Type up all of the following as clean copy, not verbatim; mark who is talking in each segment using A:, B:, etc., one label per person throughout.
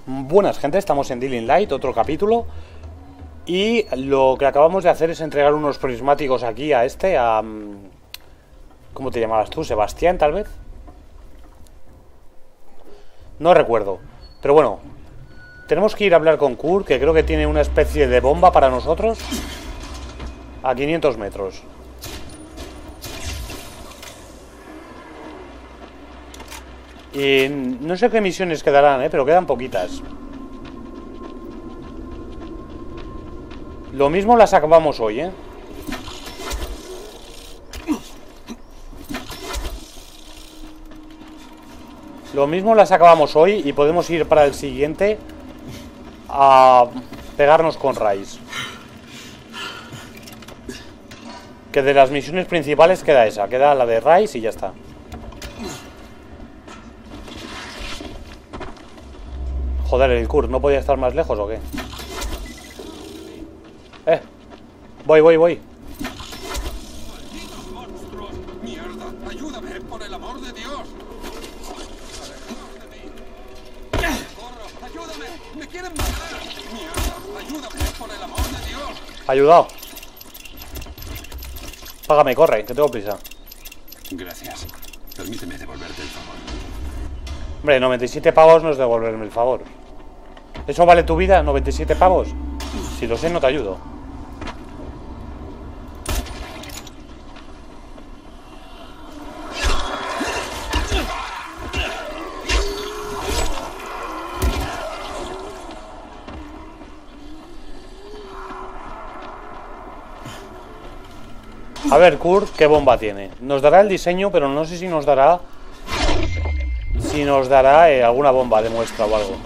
A: Buenas gente, estamos en Dying Light, otro capítulo. Y lo que acabamos de hacer es entregar unos prismáticos aquí a este, a... ¿Cómo te llamabas tú? ¿Sebastián, tal vez? No recuerdo. Pero bueno, tenemos que ir a hablar con Kurt, que creo que tiene una especie de bomba para nosotros. A 500 metros. Y no sé qué misiones quedarán, pero quedan poquitas. Lo mismo las acabamos hoy, Lo mismo las acabamos hoy y podemos ir para el siguiente a pegarnos con Rais. Que de las misiones principales queda esa, queda la de Rais y ya está. Joder, el Kurt, ¿no podía estar más lejos o qué? Voy.
B: ¡Malditos monstruos! ¡Mierda! ¡Ayúdame, por el amor de Dios! ¡Corro! ¡Ayúdame! ¡Me quieren matar! ¡Mierda! ¡Ayúdame, por el amor de Dios!
A: Ayudado. Págame, corre, que tengo prisa.
B: Gracias. Permíteme devolverte el favor.
A: Hombre, 97 pavos no es devolverme el favor. ¿Eso vale tu vida? ¿97 pavos? Si lo sé, no te ayudo. A ver, Kurt, ¿qué bomba tiene? Nos dará el diseño, pero no sé si nos dará... alguna bomba de muestra o algo.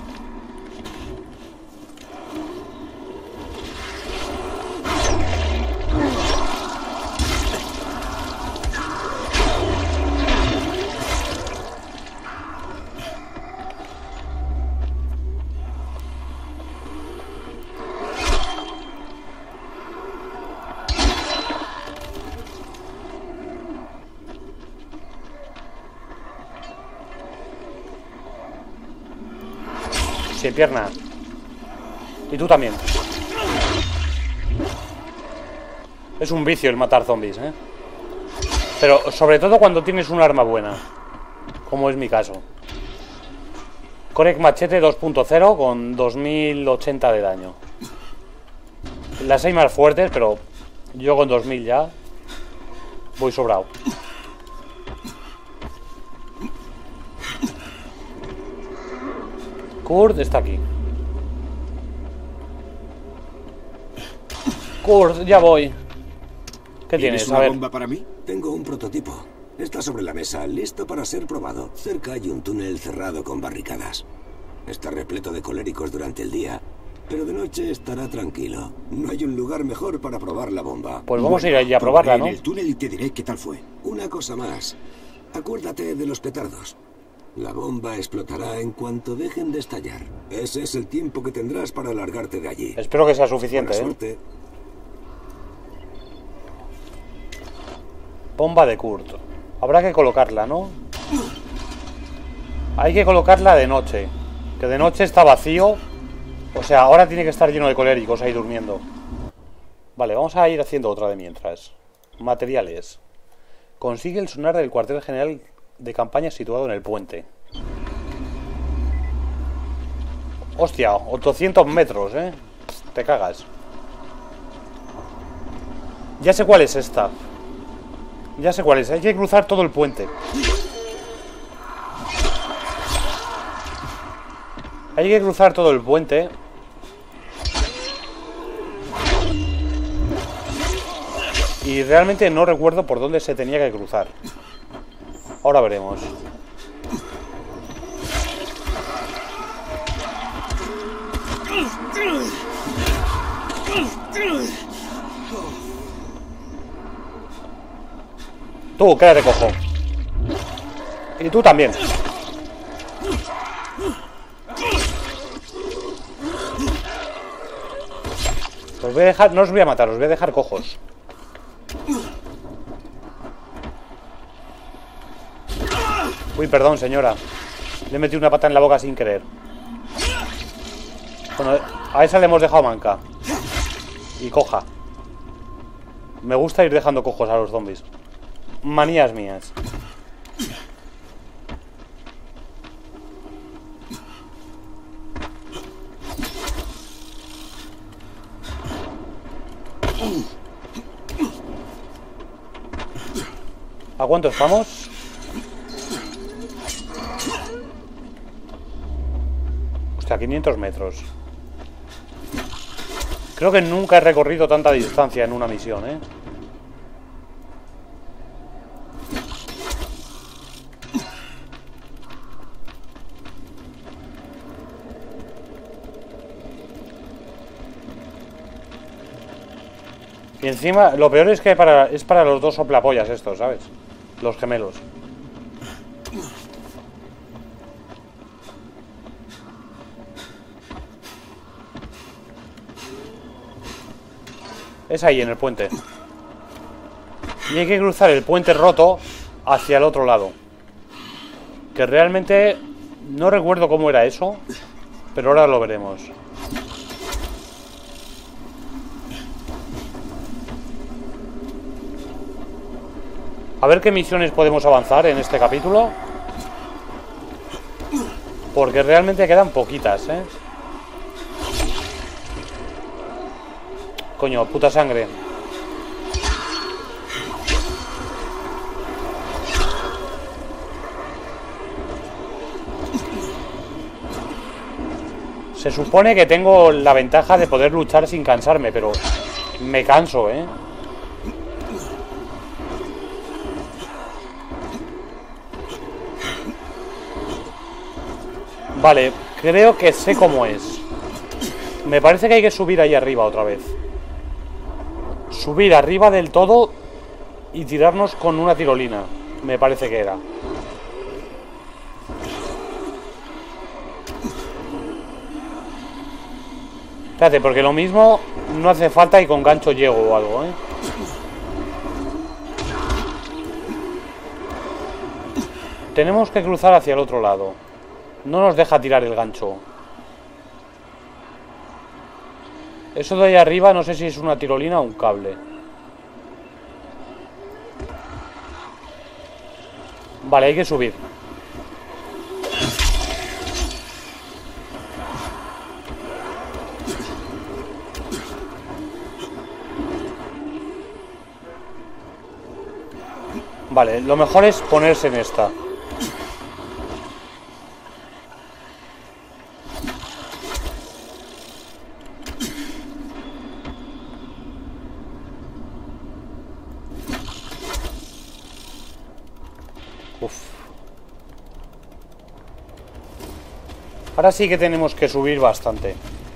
A: Sí, pierna. Y tú también. Es un vicio el matar zombies, Pero sobre todo cuando tienes un arma buena, como es mi caso. Corec Machete 2.0 con 2080 de daño. Las hay más fuertes, pero yo con 2000 ya voy sobrado. Kurt está aquí. Kurt, ya voy. ¿Qué tienes?
C: ¿Una bomba para mí? Tengo un prototipo. Está sobre la mesa, listo para ser probado. Cerca hay un túnel cerrado con barricadas. Está repleto de coléricos durante el día, pero de noche estará tranquilo. No hay un lugar mejor para probar la bomba.
A: Pues vamos a ir allí a probarla, ¿no?
C: En el túnel y te diré qué tal fue. Una cosa más. Acuérdate de los petardos. La bomba explotará en cuanto dejen de estallar. Ese es el tiempo que tendrás para largarte de allí.
A: Espero que sea suficiente,
C: Buena suerte.
A: Bomba de Kurt. Habrá que colocarla, ¿no? Hay que colocarla de noche. Que de noche está vacío. O sea, ahora tiene que estar lleno de coléricos ahí durmiendo. Vale, vamos a ir haciendo otra de mientras. Materiales. Consigue el sonar del cuartel general de campaña situado en el puente. Hostia, 800 metros, Te cagas. Ya sé cuál es esta. Ya sé cuál es. Hay que cruzar todo el puente. Hay que cruzar todo el puente. Y realmente no recuerdo por dónde se tenía que cruzar. Ahora veremos. Tú, quédate cojo. Y tú también. Os voy a dejar, no os voy a matar, os voy a dejar cojos. Uy, perdón, señora. Le metí una pata en la boca sin querer. Bueno, a esa le hemos dejado manca. Y coja. Me gusta ir dejando cojos a los zombies. Manías mías. ¿A cuánto estamos? Hostia, 500 metros. Creo que nunca he recorrido tanta distancia en una misión, ¿eh? Y encima, lo peor es que es para los dos soplapollas estos, ¿sabes? Los gemelos. Es ahí, en el puente. Y hay que cruzar el puente roto hacia el otro lado. Que realmente no recuerdo cómo era eso, pero ahora lo veremos. A ver qué misiones podemos avanzar en este capítulo. Porque realmente quedan poquitas, ¿eh? Coño, puta sangre. Se supone que tengo la ventaja de poder luchar sin cansarme, pero me canso, ¿eh? Vale, creo que sé cómo es. Me parece que hay que subir ahí arriba otra vez. Subir arriba del todo y tirarnos con una tirolina. Me parece que era. Espérate, porque lo mismo no hace falta y con gancho llego o algo, ¿eh? Tenemos que cruzar hacia el otro lado. No nos deja tirar el gancho. Eso de ahí arriba no sé si es una tirolina o un cable. Vale, hay que subir. Vale, lo mejor es ponerse en esta. Ahora sí que tenemos que subir bastante.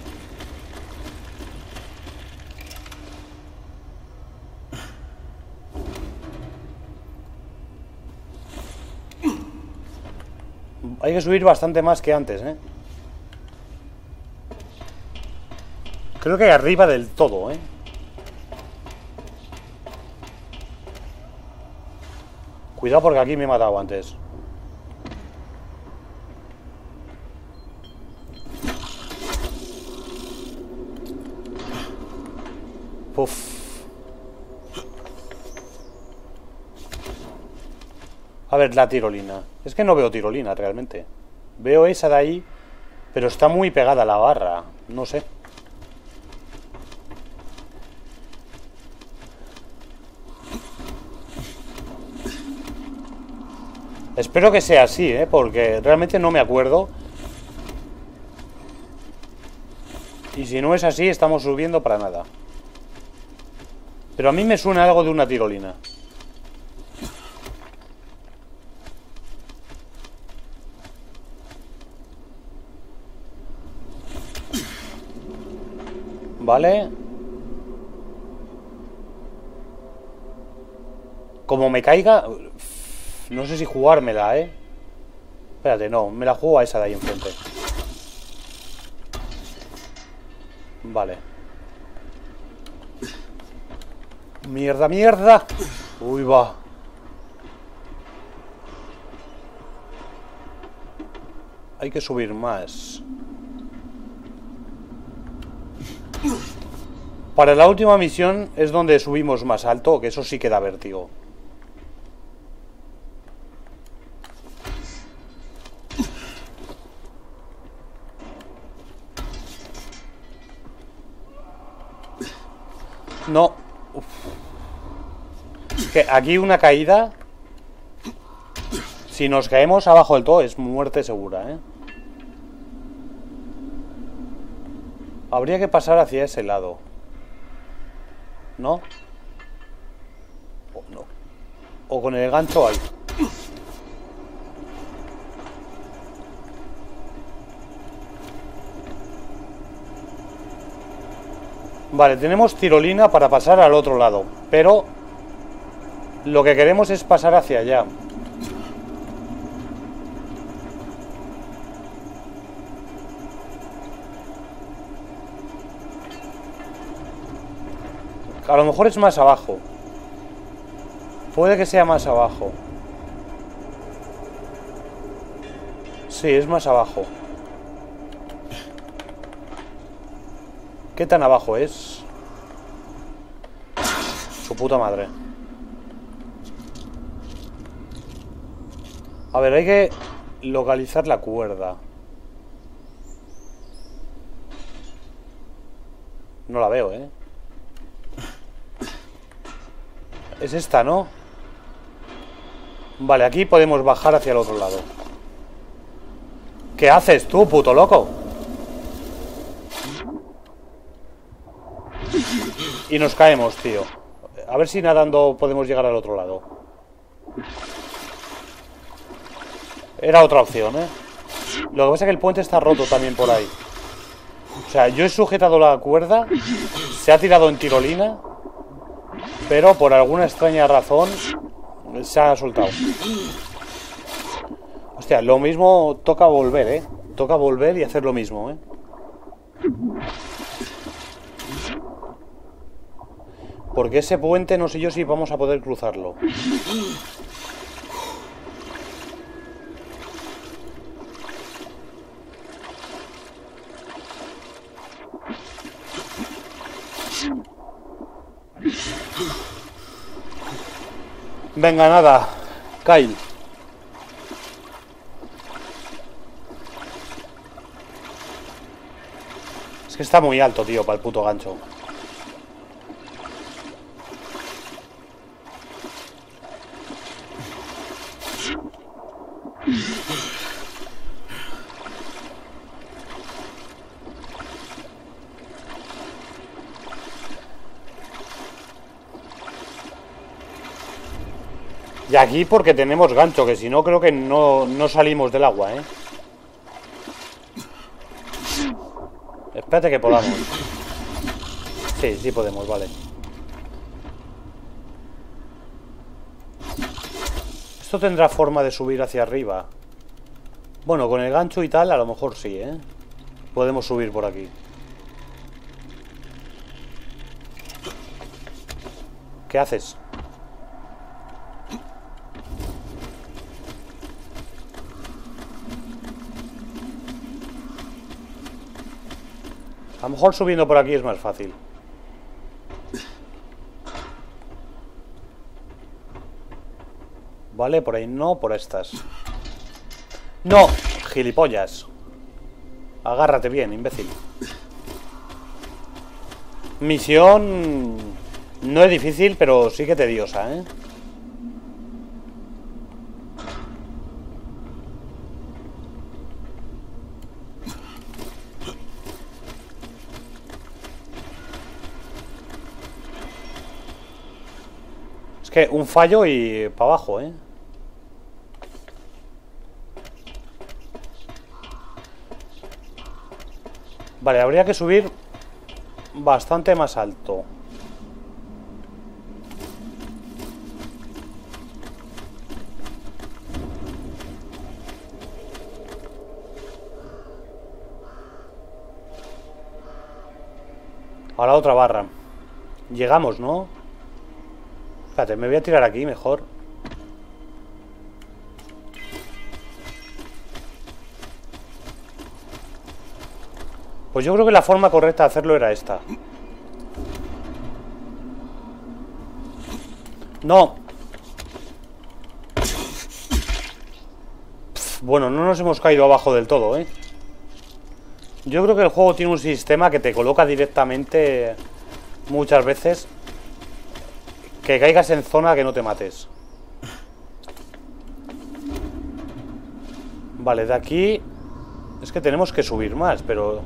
A: Hay que subir bastante más que antes, ¿eh? Creo que arriba del todo, ¿eh? Cuidado porque aquí me he matado antes. Uf. A ver, la tirolina. Es que no veo tirolina realmente. Veo esa de ahí, pero está muy pegada a la barra. No sé. Espero que sea así, porque realmente no me acuerdo. Y si no es así, estamos subiendo para nada. Pero a mí me suena algo de una tirolina. Vale. Como me caiga... No sé si jugármela, ¿eh? Espérate, no. Me la juego a esa de ahí enfrente. Vale. Mierda, mierda. Uy, va. Hay que subir más. Para la última misión es donde subimos más alto, que eso sí que da vértigo. No. Uf. Que aquí una caída. Si nos caemos abajo del todo es muerte segura, ¿eh? Habría que pasar hacia ese lado. ¿No? O no. O con el gancho ahí. Vale, tenemos tirolina para pasar al otro lado, pero lo que queremos es pasar hacia allá. A lo mejor es más abajo. Puede que sea más abajo. Sí, es más abajo. ¿Qué tan abajo es? Su puta madre. A ver, hay que localizar la cuerda. No la veo, ¿eh? Es esta, ¿no? Vale, aquí podemos bajar hacia el otro lado. ¿Qué haces tú, puto loco? Y nos caemos, tío. A ver si nadando podemos llegar al otro lado. Era otra opción, ¿eh? Lo que pasa es que el puente está roto también por ahí. O sea, yo he sujetado la cuerda. Se ha tirado en tirolina. Pero por alguna extraña razón se ha soltado. Hostia, lo mismo toca volver, ¿eh? Toca volver y hacer lo mismo, ¿eh? Porque ese puente no sé yo si vamos a poder cruzarlo. Venga, nada, Kyle. Es que está muy alto, tío, para el puto gancho. Y aquí porque tenemos gancho, que si no creo que no salimos del agua, ¿eh? Espérate que podamos. Sí, sí podemos, vale. Esto tendrá forma de subir hacia arriba. Bueno, con el gancho y tal a lo mejor sí, ¿eh? Podemos subir por aquí. ¿Qué haces? A lo mejor subiendo por aquí es más fácil. Vale, por ahí no, por estas. ¡No! ¡Gilipollas! Agárrate bien, imbécil. Misión... no es difícil, pero sí que tediosa, ¿eh? Es que un fallo y para abajo, ¿eh? Vale, habría que subir bastante más alto. A la otra barra. Llegamos, ¿no? Espérate, me voy a tirar aquí mejor. Pues yo creo que la forma correcta de hacerlo era esta. No. Bueno, no nos hemos caído abajo del todo, ¿eh? Yo creo que el juego tiene un sistema que te coloca directamente muchas veces que caigas en zona que no te mates. Vale, de aquí es que tenemos que subir más, pero...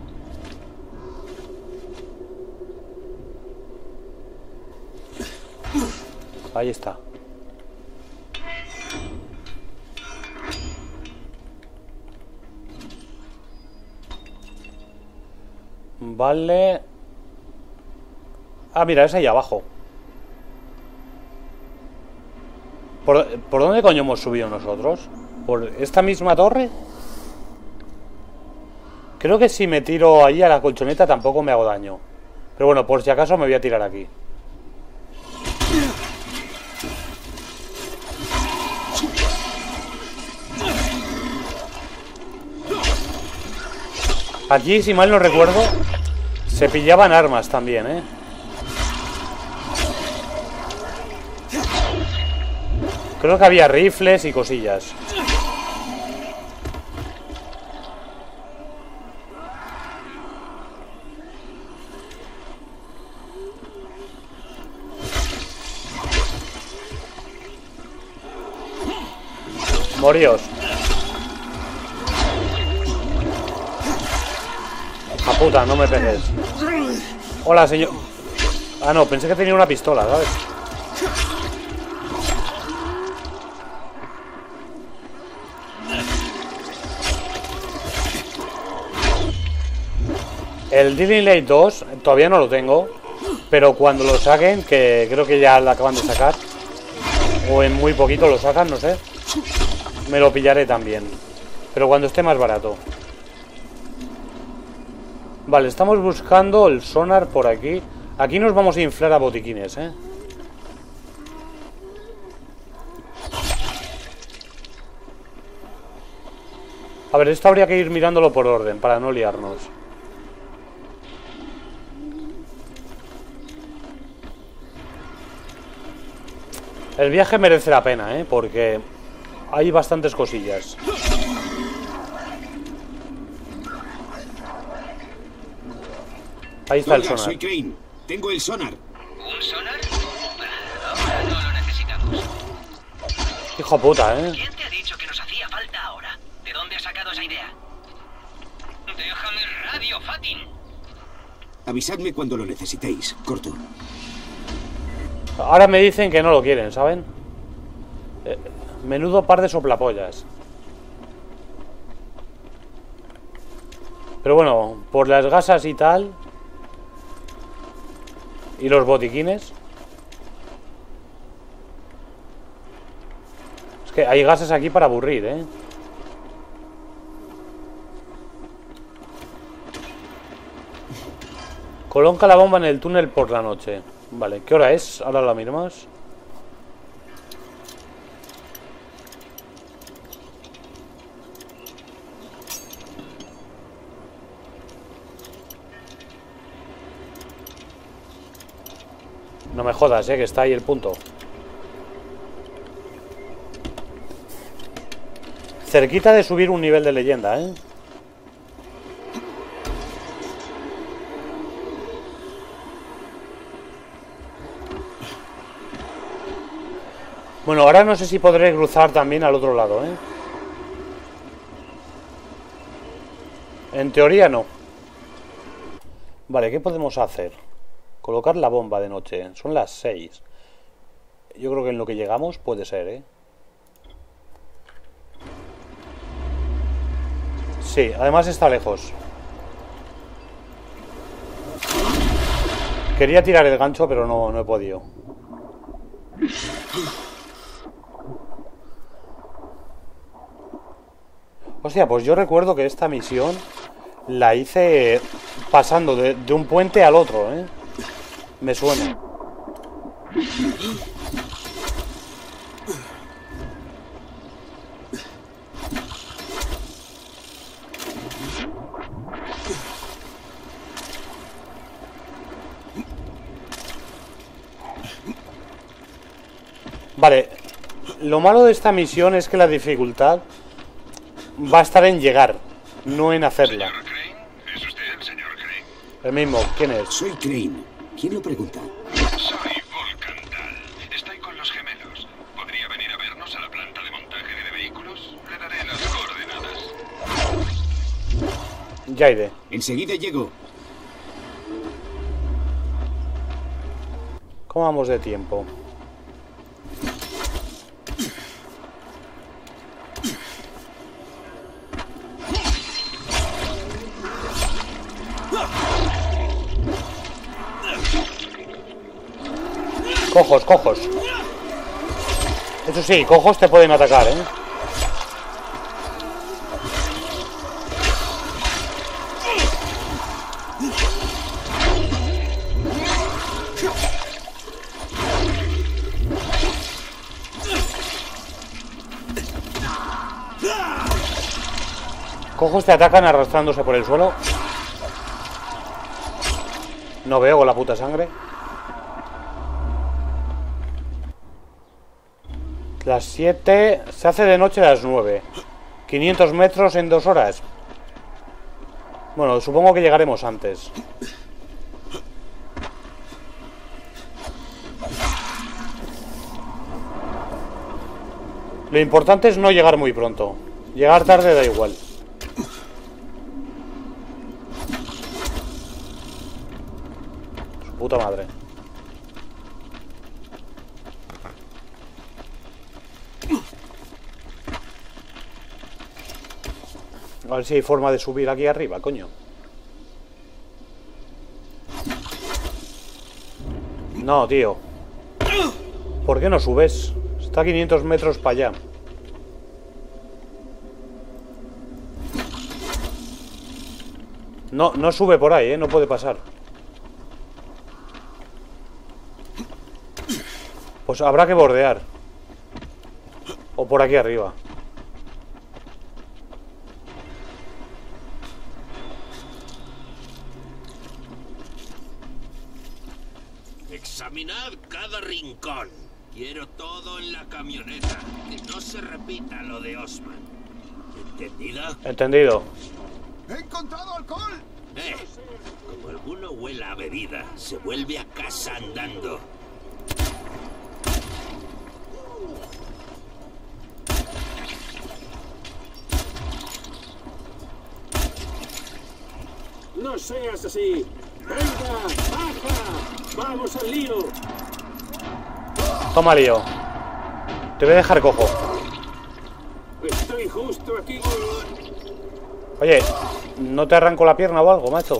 A: Ahí está. Vale. Ah, mira, es ahí abajo. ¿Por dónde coño hemos subido nosotros? ¿Por esta misma torre? Creo que si me tiro ahí a la colchoneta tampoco me hago daño. Pero bueno, por si acaso me voy a tirar aquí. Aquí, si mal no recuerdo, se pillaban armas también, ¿eh? Creo que había rifles y cosillas. Moríos. A puta, no me pegues. Hola, señor. Ah, no, pensé que tenía una pistola, ¿sabes? El Dying Light 2 todavía no lo tengo, pero cuando lo saquen, que creo que ya lo acaban de sacar, o en muy poquito lo sacan, no sé, me lo pillaré también, pero cuando esté más barato. Vale, estamos buscando el sonar por aquí. Aquí nos vamos a inflar a botiquines, ¿eh? A ver, esto habría que ir mirándolo por orden, para no liarnos. El viaje merece la pena, ¿eh? Porque hay bastantes cosillas. Ahí está el sonar.
D: Soy Crane. Tengo el sonar.
E: ¿Un sonar? Ahora no lo necesitamos.
A: Hijo puta, ¿eh?
E: ¿Quién te ha dicho que nos hacía falta ahora? ¿De dónde has sacado esa idea? Déjame radio, Fatin.
D: Avisadme cuando lo necesitéis. Corto.
A: Ahora me dicen que no lo quieren, ¿saben? Menudo par de soplapollas. Pero bueno, por las gasas y tal, y los botiquines, es que hay gases aquí para aburrir, ¿eh? Coloca la bomba en el túnel por la noche. Vale, ¿qué hora es? Ahora la miramos. No me jodas, que está ahí el punto. Cerquita de subir un nivel de leyenda, ¿eh? Bueno, ahora no sé si podré cruzar también al otro lado, ¿eh? En teoría no. Vale, ¿qué podemos hacer? Colocar la bomba de noche. Son las 6. Yo creo que en lo que llegamos puede ser, ¿eh? Sí, además está lejos. Quería tirar el gancho, pero no he podido. Hostia, pues yo recuerdo que esta misión la hice pasando de un puente al otro, ¿eh? Me suena. Vale. Lo malo de esta misión es que la dificultad va a estar en llegar, no en hacerla.
F: ¿Señor Crane? ¿Es usted el señor Crane?
A: El mismo, ¿quién es?
D: Soy Crane. ¿Quién lo pregunta?
F: Soy Volkan Dahl. Estoy con los gemelos. ¿Podría venir a vernos a la planta de montaje de vehículos? Le daré las coordenadas.
A: Ya iré.
D: Enseguida llego.
A: ¿Cómo vamos de tiempo? Cojos, cojos. Eso sí, cojos te pueden atacar, ¿eh? Cojos te atacan arrastrándose por el suelo. No veo con la puta sangre. Las 7... Se hace de noche a las 9. 500 metros en 2 horas. Bueno, supongo que llegaremos antes. Lo importante es no llegar muy pronto. Llegar tarde da igual. Su puta madre. A ver si hay forma de subir aquí arriba, coño. No, tío. ¿Por qué no subes? Está a 500 metros para allá. No, no sube por ahí, no puede pasar. Pues habrá que bordear. O por aquí arriba.
G: Examinad cada rincón. Quiero todo en la camioneta. Que no se repita lo de Osman. ¿Entendida?
A: Entendido.
B: ¡He encontrado alcohol!
G: Como alguno huela a bebida, se vuelve a casa andando.
H: No seas así. ¡Venga! ¡Baja! ¡Vamos al lío!
A: Toma lío. Te voy a dejar cojo.
H: Estoy justo aquí.
A: Oye, ¿no te arranco la pierna o algo, macho?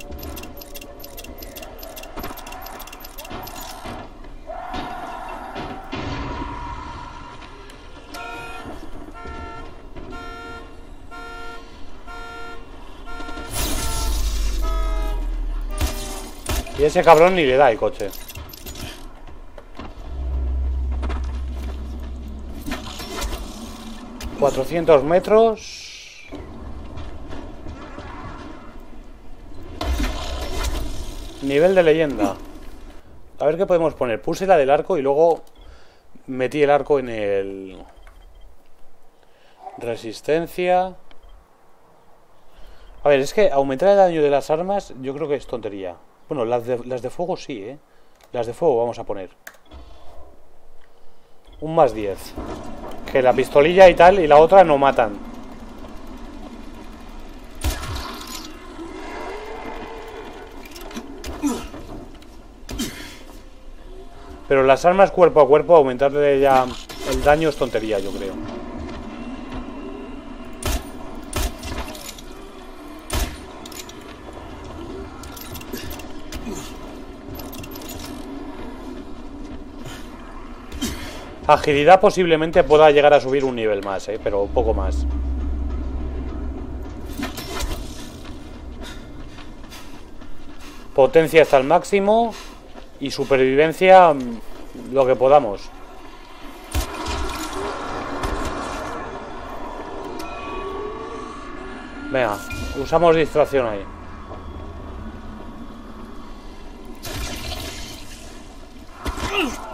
A: Y ese cabrón ni le da el coche. ¿400 metros? Nivel de leyenda. A ver qué podemos poner. Puse la del arco y luego metí el arco en el... Resistencia. A ver, es que aumentar el daño de las armas yo creo que es tontería. Bueno, las de fuego sí, ¿eh? Las de fuego vamos a poner. Un más 10. Que la pistolilla y tal y la otra no matan. Pero las armas cuerpo a cuerpo, aumentarle ya el daño es tontería, yo creo. Agilidad posiblemente pueda llegar a subir un nivel más, pero un poco más. Potencia está al máximo. Y supervivencia lo que podamos. Venga, usamos distracción ahí.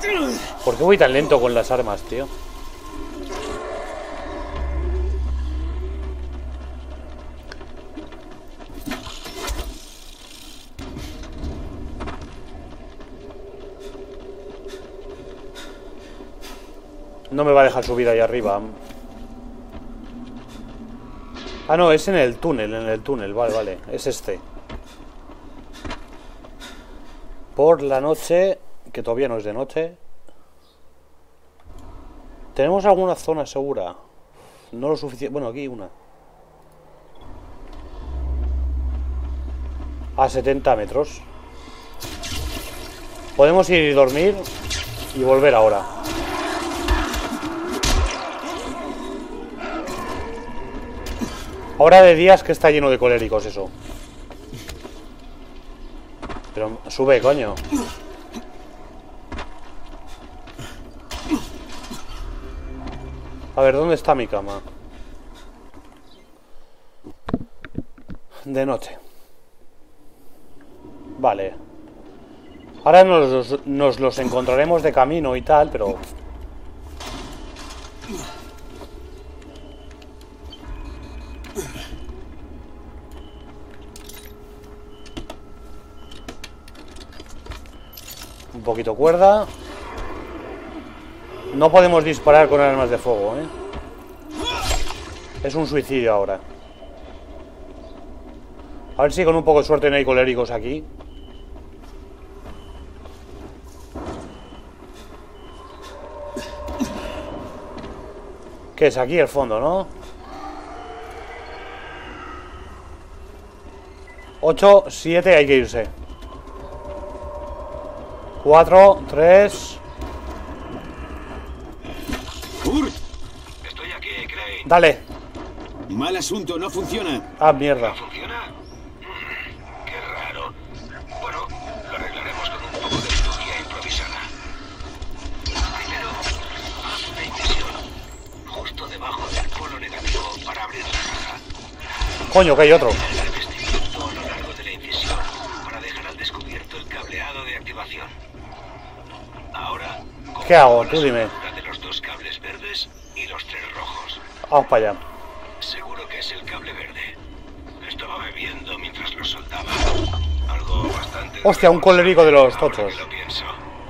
A: ¿Por qué voy tan lento con las armas, tío? No me va a dejar subir ahí arriba. Ah, no, es en el túnel, vale, vale. Es este. Por la noche, que todavía no es de noche. ¿Tenemos alguna zona segura? No lo suficiente. Bueno, aquí una. A 70 metros. Podemos ir y dormir y volver ahora. Ahora de días que está lleno de coléricos eso. Pero sube, coño. A ver, ¿dónde está mi cama? De noche. Vale. Ahora nos los encontraremos de camino y tal, pero... Un poquito cuerda. No podemos disparar con armas de fuego, ¿eh? Es un suicidio ahora. A ver si con un poco de suerte no hay coléricos aquí. ¿Qué es aquí el fondo, no? 8, 7, hay que irse. 4, 3.
D: Estoy aquí, Crane.
A: Dale.
D: Mal asunto, no funciona.
A: Ah, mierda.
F: ¿No funciona? Qué raro. Bueno, lo arreglaremos con un poco de cirugía improvisada. Primero, haz una incisión justo debajo del polo negativo para abrir la caja.
A: Coño, que hay otro.
F: El revestimiento a lo largo de la incisión para dejar al descubierto el cableado de activación. Ahora,
A: ¿Qué hago? Tú dime.
F: de los 2 cables verdes y los 3 rojos.
A: Vamos para allá.
F: Seguro que es el cable verde. Estaba bebiendo mientras lo soldaba. Algo bastante...
A: Hostia, un colérico de los tochos.
F: Ahora que lo pienso.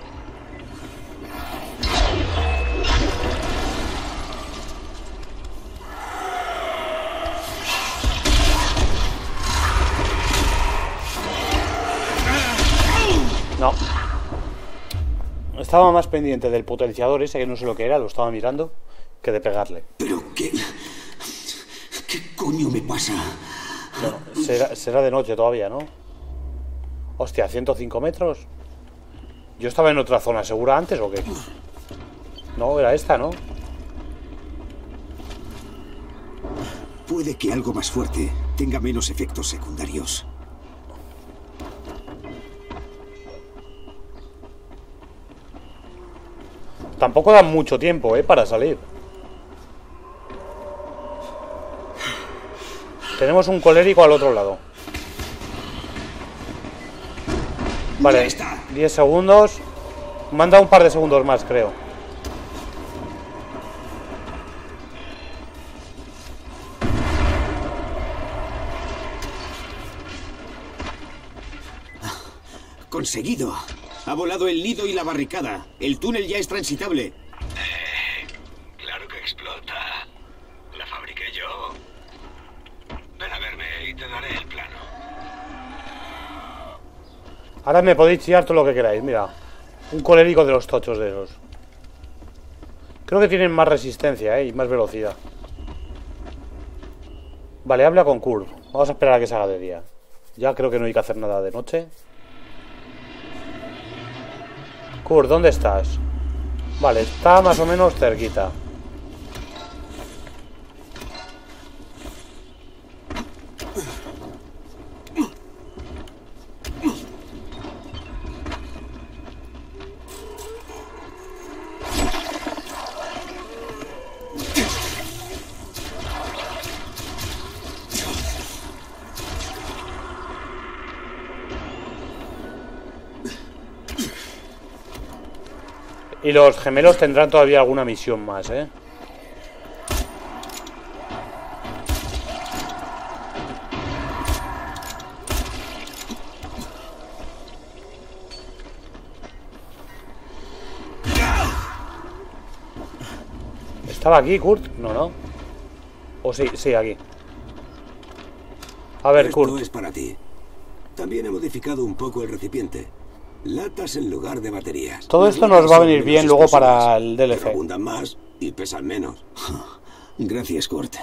A: No. Estaba más pendiente del potenciador ese, que no sé lo que era, lo estaba mirando, que de pegarle.
D: ¿Pero qué? ¿Qué coño me pasa?
A: Bueno, será de noche todavía, ¿no? Hostia, 105 metros. ¿Yo estaba en otra zona segura antes o qué? No, era esta, ¿no?
D: Puede que algo más fuerte tenga menos efectos secundarios.
A: Tampoco da mucho tiempo, para salir. Tenemos un colérico al otro lado. Vale, 10 segundos. Me han dado un par de segundos más, creo.
D: Conseguido. Ha volado el nido y la barricada. El túnel ya es transitable.
F: Claro que explota. La fabriqué yo. Ven a verme y te daré el plano.
A: Ahora me podéis chillar todo lo que queráis, mira. Un colérico de los tochos de esos. Creo que tienen más resistencia, y más velocidad. Vale, habla con Kurt. Vamos a esperar a que se haga de día. Ya creo que no hay que hacer nada de noche. Kurt, ¿dónde estás? Vale, está más o menos cerquita. Y los gemelos tendrán todavía alguna misión más, ¿eh? ¿Estaba aquí, Kurt? No, ¿no? O sí, sí, aquí. A ver, Kurt.
C: Esto es para ti. También he modificado un poco el recipiente. Latas en lugar de baterías.
A: Todo esto nos va a venir bien luego para el DLC.
C: Pero abundan más y pesan menos.
D: Gracias, Kurt.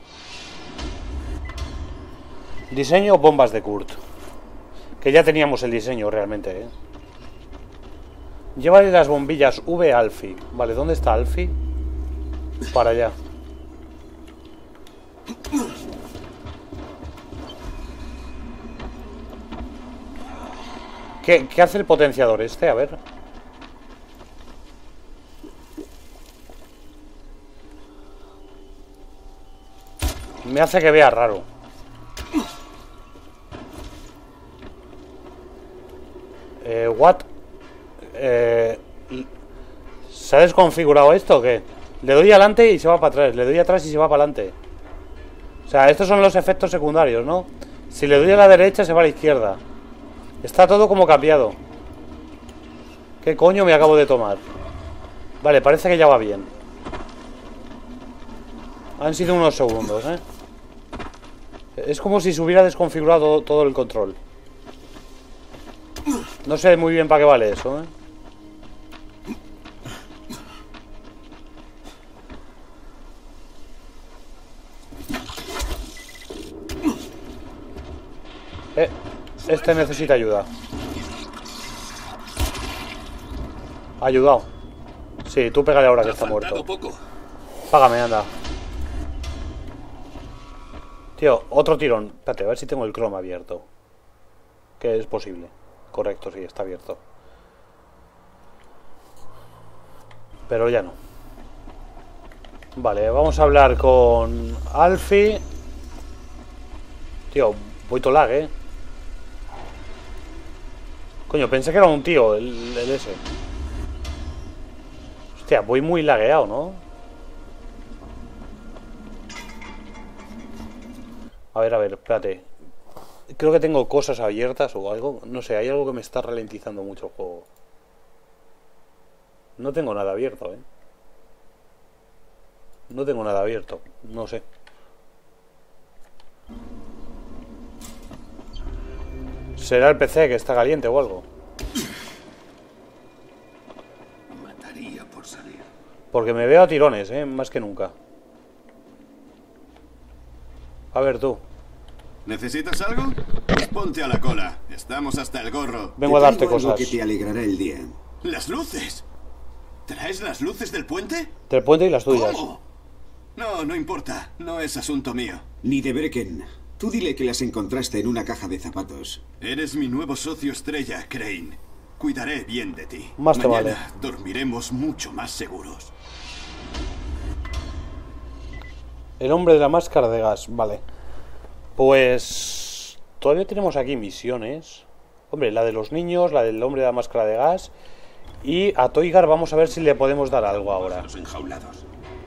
A: Diseño bombas de Kurt. Que ya teníamos el diseño realmente, ¿eh? Llévale las bombillas V a Alfie. Vale, ¿dónde está Alfie? Para allá. ¿Qué hace el potenciador este? A ver. Me hace que vea raro. What? ¿Se ha desconfigurado esto o qué? Le doy adelante y se va para atrás. Le doy atrás y se va para adelante. O sea, estos son los efectos secundarios, ¿no? Si le doy a la derecha se va a la izquierda. Está todo como cambiado. ¿Qué coño me acabo de tomar? Vale, parece que ya va bien. Han sido unos segundos, ¿eh? Es como si se hubiera desconfigurado todo el control. No sé muy bien para qué vale eso, ¿eh? Este necesita ayuda. Ayudado. Sí, tú pégale ahora que está muerto. Págame, anda. Tío, otro tirón. Espérate, a ver si tengo el Chrome abierto. Que es posible. Correcto, sí, está abierto. Pero ya no. Vale, vamos a hablar con Alfie. Tío, voy to lag, ¿eh? Coño, pensé que era un tío, el ese. Hostia, voy muy lagueado, ¿no? A ver, espérate. Creo que tengo cosas abiertas o algo. No sé, hay algo que me está ralentizando mucho el juego. No tengo nada abierto, ¿eh? No tengo nada abierto, no sé. ¿Será el PC que está caliente o algo?
G: Mataría por salir.
A: Porque me veo a tirones, más que nunca. A ver tú.
I: ¿Necesitas algo? Ponte a la cola. Estamos hasta el gorro.
A: Vengo a darte cosas.
D: Que te alegrará el día.
I: ¡Las luces! ¿Traes las luces del puente?
A: Del puente y las tuyas.
I: ¿Cómo? No, no importa. No es asunto mío.
D: Ni de Brecken. Tú dile que las encontraste en una caja de zapatos.
I: Eres mi nuevo socio estrella, Crane. Cuidaré bien de ti.
A: Más te vale.
I: Mañana dormiremos mucho más seguros.
A: El hombre de la máscara de gas, vale. Pues... todavía tenemos aquí misiones. Hombre, la de los niños, la del hombre de la máscara de gas. Y a Toygar vamos a ver si le podemos dar algo ahora.
G: Los enjaulados.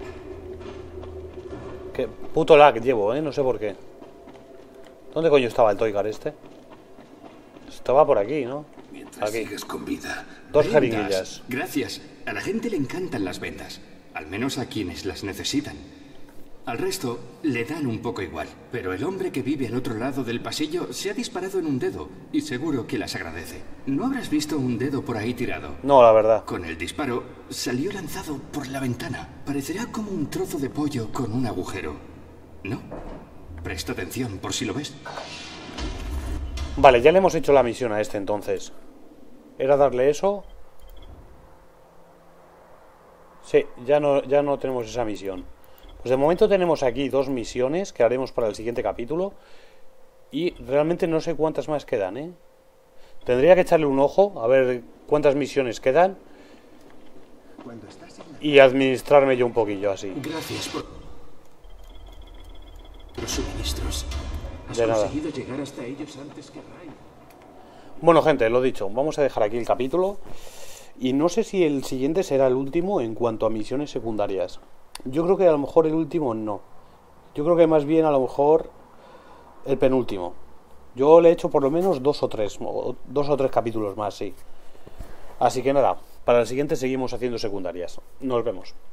A: Qué puto lag llevo, no sé por qué. ¿Dónde coño estaba el Toygar este? Estaba por aquí, ¿no?
G: Mientras
A: aquí.
G: sigues con vida.
A: Dos jeringuillas.
J: Gracias. A la gente le encantan las vendas. Al menos a quienes las necesitan. Al resto le dan un poco igual. Pero el hombre que vive al otro lado del pasillo se ha disparado en un dedo. Y seguro que las agradece. ¿No habrás visto un dedo por ahí tirado?
A: No, la verdad.
J: Con el disparo salió lanzado por la ventana. Parecerá como un trozo de pollo con un agujero. ¿No? Presta atención por si lo ves.
A: Vale, ya le hemos hecho la misión a este entonces. ¿Era darle eso? Sí, ya no tenemos esa misión. Pues de momento tenemos aquí 2 misiones que haremos para el siguiente capítulo. Y realmente no sé cuántas más quedan, ¿eh? Tendría que echarle un ojo a ver cuántas misiones quedan. Y administrarme yo un poquillo así.
D: Gracias por los suministros. Has
A: De nada.
D: conseguido llegar hasta ellos antes que Ray.
A: Bueno, gente, lo dicho, vamos a dejar aquí el capítulo. Y no sé si el siguiente será el último en cuanto a misiones secundarias. Yo creo que a lo mejor el último no. Yo creo que más bien a lo mejor el penúltimo. Yo le he hecho por lo menos 2 o 3 capítulos más, sí. Así que nada, para el siguiente seguimos haciendo secundarias. Nos vemos.